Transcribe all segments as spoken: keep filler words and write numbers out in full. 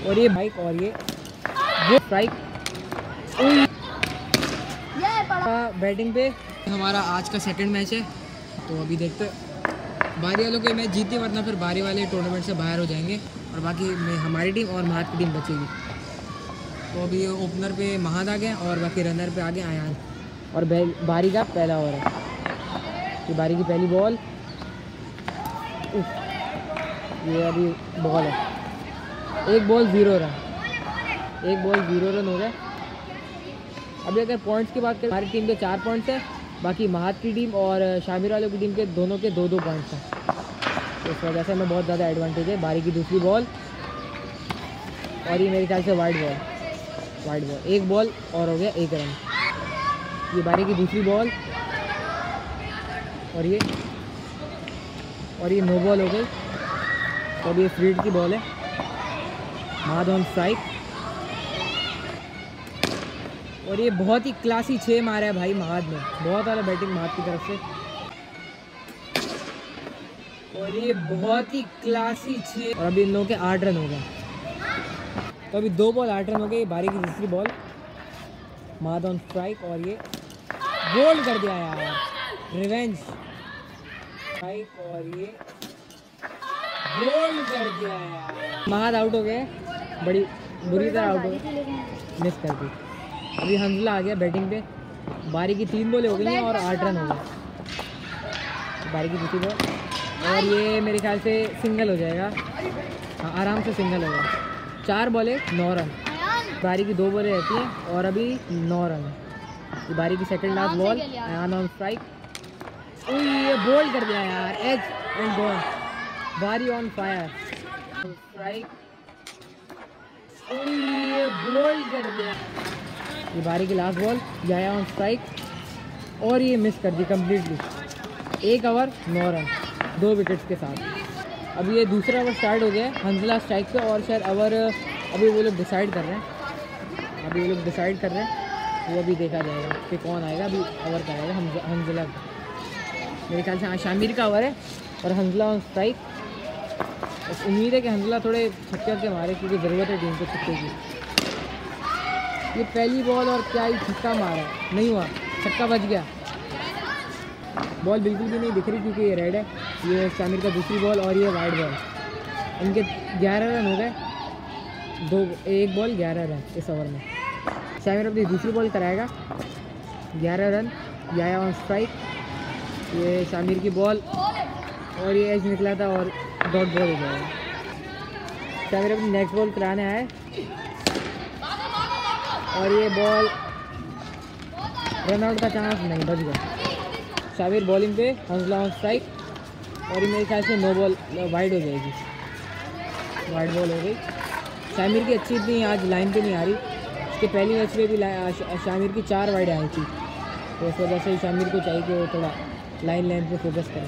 और ये बाइक और ये वो स्ट्राइक बैटिंग पे। हमारा आज का सेकंड मैच है, तो अभी देखते बारी वालों के मैच जीती, वरना फिर बारी वाले टूर्नामेंट से बाहर हो जाएंगे और बाकी में हमारी टीम और महाद की टीम बचेगी। तो अभी ओपनर पे महाद आ गए और बाकी रनर पे आ गए आयान। और बारी का पहला ओवर है, ये बारी की पहली बॉल, ये अभी बॉल है, एक बॉल ज़ीरो रन, एक बॉल ज़ीरो रन हो गया। अभी अगर पॉइंट्स की बात करें, हमारी टीम के चार पॉइंट्स हैं, बाकी महाद की टीम और शामिर वालों की टीम के दोनों के दो दो पॉइंट्स हैं, तो इस वजह से हमें बहुत ज़्यादा एडवांटेज है। बारी की दूसरी बॉल और ये मेरे ख्याल से वाइड बॉल, वाइड बॉल, एक बॉल और हो गया एक रन। ये बारी की दूसरी बॉल और ये और ये नो बॉल हो गई। तो अभी ये फ्रीड की बॉल है, महाद ऑन स्ट्राइक और ये बहुत ही क्लासी छः मारा है भाई महाद ने, बहुत वाला बैटिंग महाद की तरफ से। और ये बहुत ही क्लासी छः और अभी इन लोगों के आठ रन हो गए। तो अभी दो बॉल आठ रन हो गए। बारी की दूसरी बॉल, महाद ऑन स्ट्राइक और ये बोल्ड कर दिया यार, रिवेंज स्ट्राइक और ये बोल्ड कर दिया यार। महाद आउट हो गए, बड़ी बुरी तरह आउट हो गए, मिस कर दी। अभी हंजला आ गया बैटिंग पे, बारी की तीन बॉलें हो गई हैं और आठ रन हो गए। बारी की दूसरी बॉल और ये मेरे ख्याल से सिंगल हो जाएगा, हाँ आराम से सिंगल हो जाएगा। चार बॉलें नौ रन, बारी की दो बॉलें रहती हैं और अभी नौ रन। ये बारी की second last ball, Ayan on strike, ये बोल्ड कर दिया यार, edge and gone, Bari on fire, strike, ये बोल्ड कर दिया। ये बारी की last ball, Jaya on strike और ये मिस कर दी कम्प्लीटली। एक ओवर नौ रन, दो विकेट्स के साथ। अभी ये दूसरा ओवर स्टार्ट हो गया है, हंजला स्ट्राइक पे और शायद ओवर अभी वो लोग डिसाइड कर रहे हैं, अभी वो लोग डिसाइड कर रहे हैं, वो अभी देखा जाएगा कि कौन आएगा। अभी ओवर कराएगा हंजला, मेरे ख्याल से हाँ शामिर का ओवर है और हंजला ऑन स्ट्राइक। बस उम्मीद है कि हंजला थोड़े छक्के के मारे, क्योंकि ज़रूरत है टीम को छक्के की। ये पहली बॉल और क्या ही छक्का मारा, नहीं हुआ, छक्का बच गया, बॉल बिल्कुल भी नहीं दिख रही क्योंकि ये रेड है। ये शामिर का दूसरी बॉल और ये वाइड बॉल, इनके ग्यारह रन हो गए, दो एक बॉल ग्यारह रन इस ओवर में। शामिर अपनी दूसरी बॉल कराएगा, ग्यारह रन, याया ऑन स्ट्राइक, ये शामिर की बॉल और ये एज निकला था और डॉट बॉल हो जाएगा। शामिर अपनी नेक्स्ट बॉल कराने आए और ये बॉल रन आउट का चांस नहीं, बच गया। शामिर बॉलिंग पे, हंजला ऑन स्ट्राइक और ये मेरे ख्याल से नो बॉल वाइड हो जाएगी, वाइड बॉल हो गई। शामिर की अच्छी इतनी आज लाइन पे नहीं आ रही, इसके पहली मैच में भी शामिर की चार वाइड आई थी, तो इस वजह से शामिर को चाहिए कि वो थोड़ा लाइन लाइन पे फोकस करें।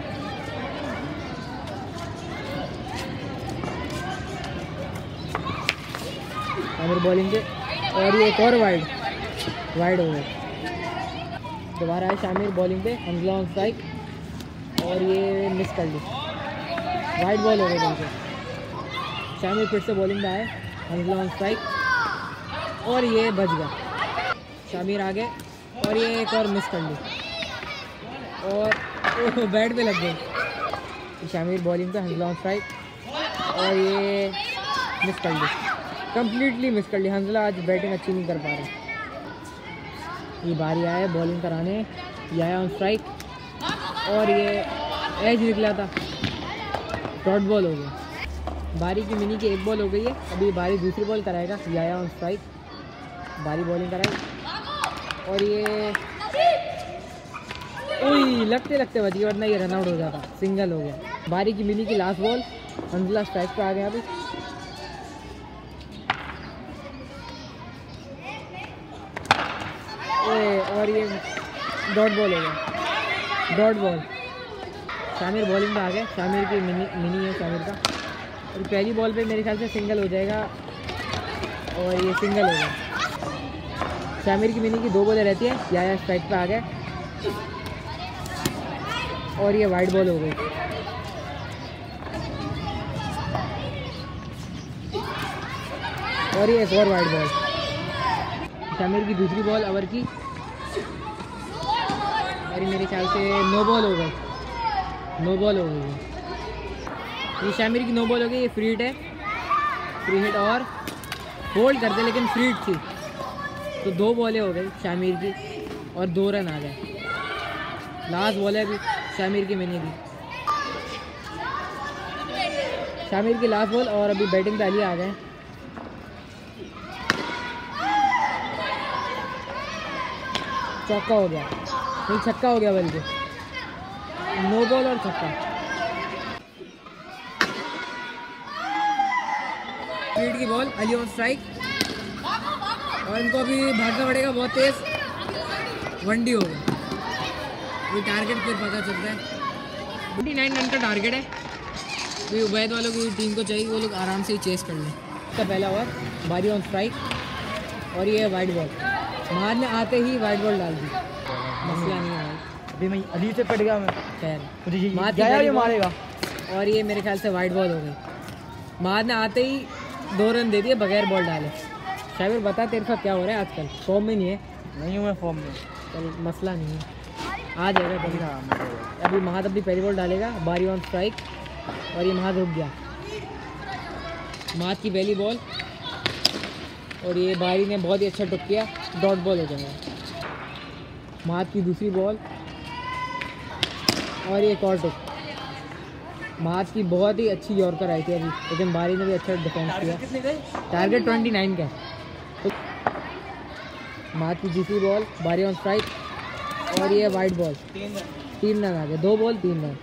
शामिर बॉलिंग पे और ये एक और वाइड, वाइड हो गए। दोबारा है शामिर बॉलिंग पे, हंजला ऑन स्ट्राइक और ये मिस कर ली, वाइड बॉल हो गई बल्कि। शामिर फिर से बॉलिंग पे आए, हंजला ऑन स्ट्राइक और ये बच गया। शामिर आ गए और ये एक और मिस कर ली और बैट पे लग गई। शामिर बॉलिंग पे, हंजला ऑन स्ट्राइक और ये मिस कर ली, कम्प्लीटली मिस कर ली। हंजला आज बैटिंग अच्छी नहीं कर पा रहे। ये बारी आया बॉलिंग कराने, ये आया ऑन स्ट्राइक और ये एज निकला था, डॉट बॉल हो गया। बारी की मिनी की एक बॉल हो गई है, अभी बारी दूसरी बॉल कराएगा, ये आया ऑन स्ट्राइक, बारी बॉलिंग कराई और ये ओई लगते लगते बच गया, वरना ये रन आउट हो जाता, सिंगल हो गया। बारी की मिनी की लास्ट बॉल, हंजला स्ट्राइक पे आ गया अभी। और ये डॉट बॉल हो गया, डॉट बॉल। शामिर बॉलिंग पे आ गए, शामिर की मिनी मिनी है शामिर का, और पहली बॉल पे मेरे ख्याल से सिंगल हो जाएगा और ये सिंगल हो गया। शामिर की मिनी की दो बॉलें रहती है, या स्ट्राइक पे आ गए और ये वाइड बॉल हो गई। और ये एक और वाइड बॉल। शामिर की दूसरी बॉल ओवर की, और मेरे ख्याल से नो बॉल हो गई, नो बॉल हो गई। ये शामिर की नो बॉल हो गई। ये फ्री हिट है, फ्री हिट और होल्ड करते लेकिन फ्री हिट थी, तो दो बॉलें हो गई शामिर की और दो रन आ गए। लास्ट बॉल है अभी शामिर की मैंने दी, शामिर की लास्ट बॉल और अभी बैटिंग पे अली आ गए। चौका हो गया, नहीं छक्का हो गया बल्कि, नो बॉल और छक्का। स्पीड की बॉल, अली ऑन स्ट्राइक, और इनको अभी भागना पड़ेगा बहुत तेज। वन डी हो गया, ये टारगेट फिर पता चलता है। ट्वेंटी नाइन रन का टारगेट है, तो उबैद वालों की टीम को चाहिए वो लोग आराम से ही चेस कर लें। इसका पहला ओवर, बारी ऑन स्ट्राइक, और ये वाइड बॉल, महाद ने आते ही वाइड बॉल डाल दी, मसला नहीं है अभी मैं अली से पड़ गया मैं, खैर महाद ये मारेगा। और ये मेरे ख्याल से वाइड बॉल हो गई। महाद ने आते ही दो रन दे दिए बगैर बॉल डाले। शामिर बता तेरे साथ क्या हो रहा है आजकल, फॉर्म में नहीं है? नहीं हूँ मैं फॉर्म में। चल मसला नहीं है, आ जाएगा कभी। अभी महाद अपनी पहली बॉल डालेगा, बारी ऑन स्ट्राइक, और ये महाद रुक गया। महाद की पहली बॉल, और ये बारी ने बहुत ही अच्छा टुक किया, डॉट बॉल हो जाएगा। महाद की दूसरी बॉल, और ये एक और टुक। महाद की बहुत ही अच्छी यॉर्कर आई थी अभी, लेकिन बारी ने भी अच्छा डिफेंस किया। टारगेट ट्वेंटी नाइन का है। तो महाद की दूसरी बॉल, बारी ऑन स्ट्राइक, और ये वाइड बॉल, तीन रन आ गए, दो बॉल तीन रन।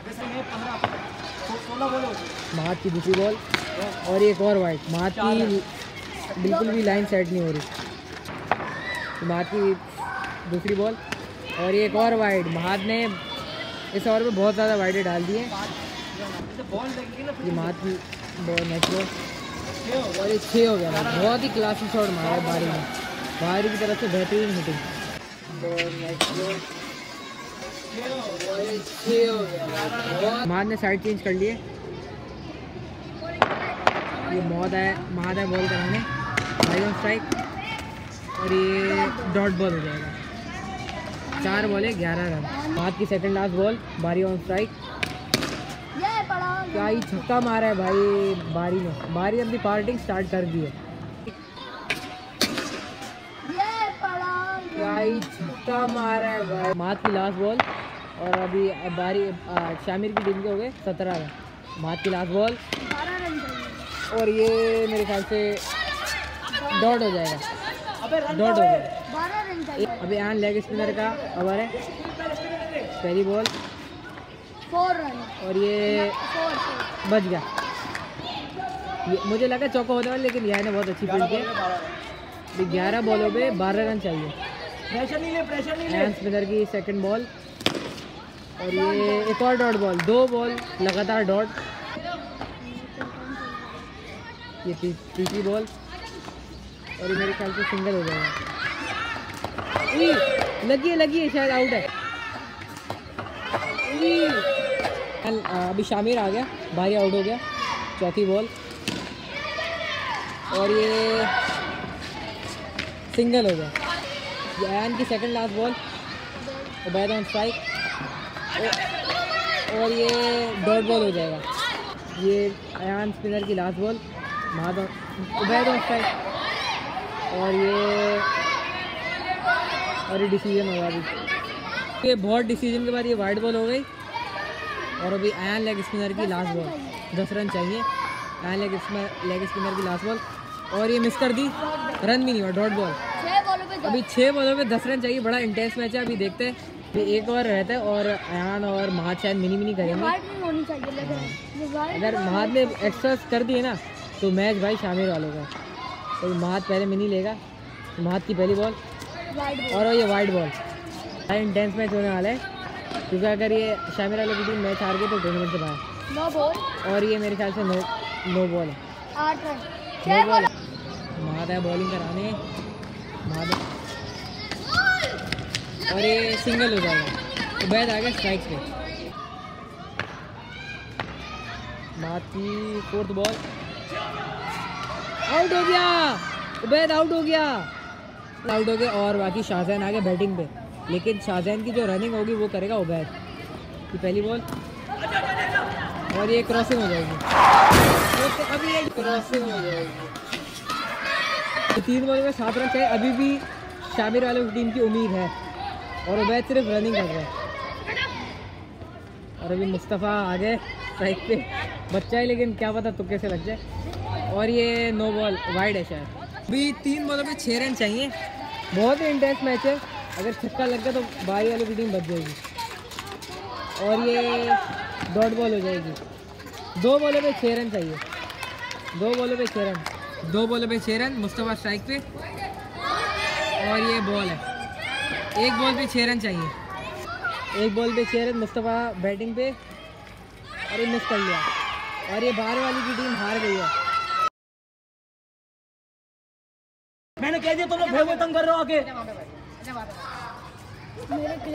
महाद की दूसरी बॉल, और एक और वाइड। महाद की बिल्कुल भी लाइन सेट नहीं हो रही, तो महाद की दूसरी बॉल, और एक और वाइड। महाद ने इस ओवर में बहुत ज़्यादा वाइडें डाल दी हैं। ये महाद की बॉल, नेक्स्ट बॉल, और ये छः हो गया। बहुत ही क्लासी शॉट मारा है बारी में, बारी की तरफ से बेहतरीन हिटिंग। महाद ने साइड चेंज कर लिए। ये बहुत है, महाद है बॉल कराने, बारी ऑन स्ट्राइक, और ये डॉट बॉल हो जाएगा। चार बॉल है, ग्यारह रन। महाद की second last ball, Bari on strike, क्या ही छक्का मारा है भाई बारी ने। बारी अपनी पार्टिंग स्टार्ट कर दी है, क्या ही छक्का मारा है भाई। महाद की लास्ट बॉल, और अभी बारी शामिर की टीम के हो गए सत्रह रन। महाद की लास्ट बॉल, और ये मेरे ख्याल से डॉट हो जाएगा, डॉट हो गया। अभी यहाँ लेग स्पिनर का ओवर है, पहली बॉल, फोर रन, और ये बच गया। ये मुझे लगा चौका होने वाला, लेकिन यहाँ ने बहुत अच्छी फील्ड की। ग्यारह बॉलों पे बारह रन चाहिए। प्रेशर नहीं ले, प्रेशर नहीं ले। स्पिनर की सेकंड बॉल, और ये एक और डॉट बॉल, दो बॉल लगातार डॉट। ये तीसरी बॉल, और ये मेरे ख्याल से सिंगल हो जाएगा। लगी है, लगी है, शायद आउट है। अभी शामिर आ गया, बारी आउट हो गया। चौथी बॉल, और ये सिंगल हो गया। ये अयान की second last ball, Ubaid on strike, और ये डॉट बॉल हो जाएगा। ये अयान स्पिनर की last ball, Mahad Ubaid on strike, और ये और ये डिसीजन होगा अभी। ये बहुत डिसीजन के बाद ये वाइड बॉल हो गई, और अभी अयान लेग स्पिनर की लास्ट बॉल, दस रन चाहिए। Ayan leg spinner leg spinner की लास्ट बॉल, और ये मिस कर दी, रन भी नहीं हुआ, डॉट बॉल। अभी छः बॉलों पे दस रन चाहिए, बड़ा इंटेंस मैच है। अभी देखते हैं, एक ओवर रहता है, और अयान और महाद शायद मिनी मिनी करेंगे। अगर महाद ने एक्स्ट्रा कर दिए ना, तो मैच भाई शामिर वालों का। तो महाद पहले मिनी लेगा। महाद की पहली बॉल, और ये वाइड बॉल। इंटेंस मैच होने वाला है, क्योंकि अगर ये शामिर वालों की टीम मैच हार गई तो टूर्नामेंट से बाहर। नो बॉल, और ये मेरे ख्याल से नो नो बॉल है, आठ रन, नो बॉल। महाद है बॉलिंग कराने, महाद, और ये सिंगल हो जाएगा। उबैद आ गया स्ट्राइक्स पे। महाद की फोर्थ बॉल, आउट हो गया, उबैद आउट हो गया, आउट हो गया। और बाकी शाहजैन आ गए बैटिंग पे, लेकिन शाहजैन की जो रनिंग होगी वो करेगा उबैद की पहली बॉल, और ये क्रॉसिंग हो जाएगी, तो अभी ये क्रॉसिंग हो जाएगी। तो तीन बॉल में सात रन चाहिए, अभी भी शामिर वालों की टीम की उम्मीद है, और उबैद सिर्फ रनिंग कर रहा है। और अभी मुस्तफ़ा आ गए स्ट्राइक पे, बच्चा है लेकिन क्या पता तुक्के से लग जाए, और ये नो बॉल वाइड है शायद। अभी तीन बॉलों पे छः रन चाहिए, बहुत ही इंटेंस मैच है, अगर छक्का लग गया तो बारी वालों की टीम बच जाएगी, और ये डॉट बॉल हो जाएगी। दो बॉलों पे छः रन चाहिए, दो बॉलों पे छः रन, दो बॉलों पे छः रन, मुस्तफ़ा स्ट्राइक पे, और ये बॉल है, एक बॉल पे छः रन चाहिए, एक बॉल पे छः रन, मुस्तफ़ा बैटिंग पे, और ये मिस कर लिया, और ये बाहर वाली की टीम हार गई है। मैंने कह दिया तुम लोग तंग कर रहे हो आके।